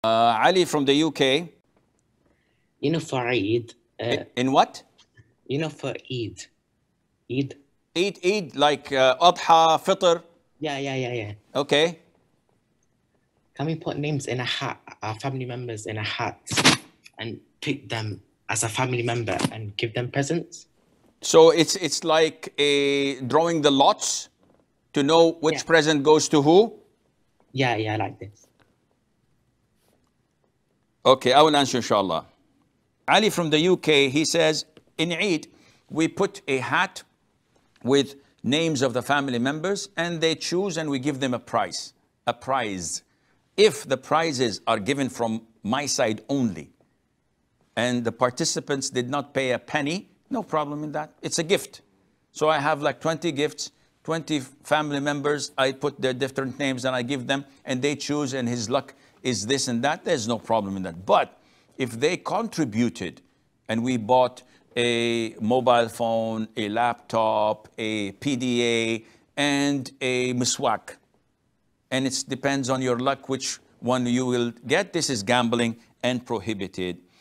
Ali from the UK. You know, for Eid. In what? You know, for Eid. Eid. Eid like Adha, Fitr. Yeah. Okay. Can we put names in a hat, our family members in a hat, and pick them as a family member and give them presents? So it's like drawing the lots to know which present goes to who? Yeah, like this. Okay, I will answer inshallah. Ali from the UK, he says, in Eid, we put a hat with names of the family members and they choose and we give them a prize. If the prizes are given from my side only and the participants did not pay a penny, no problem in that. It's a gift. So I have like 20 gifts, 20 family members. I put their different names and I give them and they choose and his luck is this and that. There's no problem in that. But if they contributed and we bought a mobile phone, a laptop, a PDA, and a miswak, and it depends on your luck which one you will get, this is gambling and prohibited.